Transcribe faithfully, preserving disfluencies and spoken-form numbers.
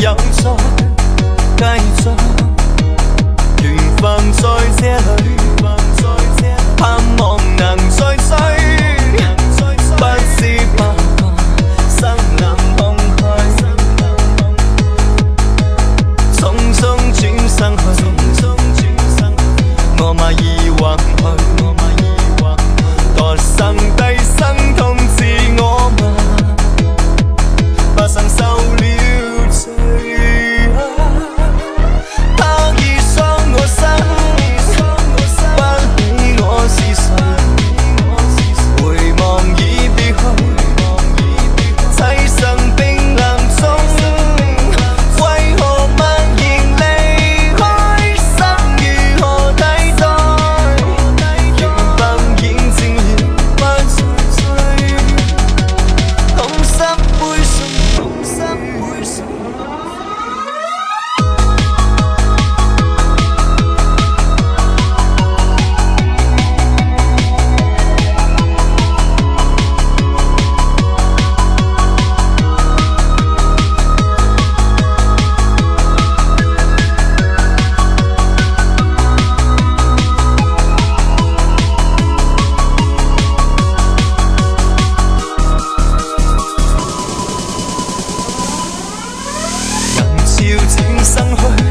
又再繼續，緣分在這裏，盼望能再追，不知不覺生冷空虛，匆匆轉身去，我嗎已劃去，墮生低生痛自我嗎？不想受了罪啊！他已傷我心，不理我是誰，回望已別去，棲身冰冷中，為何默然離開？心如何替代？緣分已漸了，不再追，痛失背信，痛失背信。能悄轉身去。